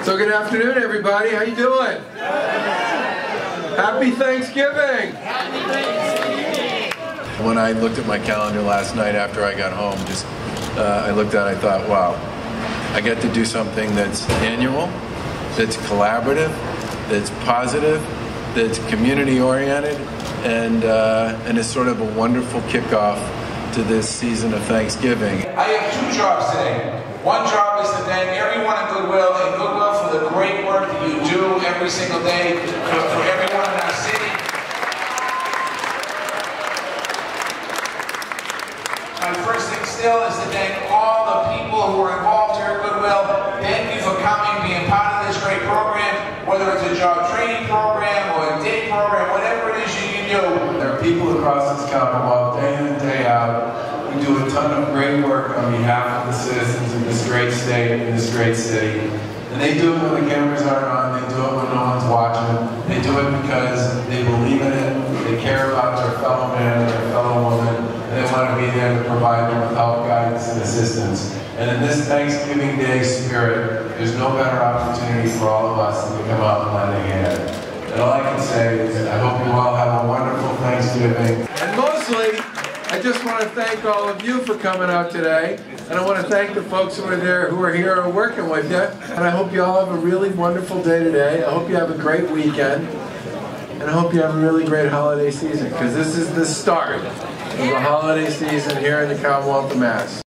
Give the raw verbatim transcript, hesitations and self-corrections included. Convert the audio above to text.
So good afternoon, everybody. How you doing? Happy Thanksgiving! Happy Thanksgiving! When I looked at my calendar last night after I got home, just uh, I looked at it, I thought, wow, I get to do something that's annual, that's collaborative, that's positive, that's community-oriented, and uh, and is sort of a wonderful kickoff to this season of Thanksgiving. I have two jobs today. One job is to thank everyone at Goodwill and Goodwill for the great work that you do every single day for, for everyone in our city. My first thing still is to thank all the people who are involved here at Goodwill. Thank you for coming, being part of this great program, whether it's a job training program or a day program, whatever it is you can do. There are people across this Commonwealth, day in and day out, who do a ton of great work on behalf of the citizens of this great state and this great city. And they do it when the cameras aren't on, they do it when no one's watching. They do it because they believe in it, they care about their fellow man and their fellow woman, and they want to be there to provide them with help, guidance, and assistance. And in this Thanksgiving Day spirit, there's no better opportunity for all of us than to come out and lend a hand. And all I can say is, I hope you all have a wonderful Thanksgiving. And mostly, I just want to thank all of you for coming out today, and I want to thank the folks who are there, who are here, and working with you. And I hope you all have a really wonderful day today. I hope you have a great weekend, and I hope you have a really great holiday season, because this is the start of the holiday season here in the Commonwealth of Mass.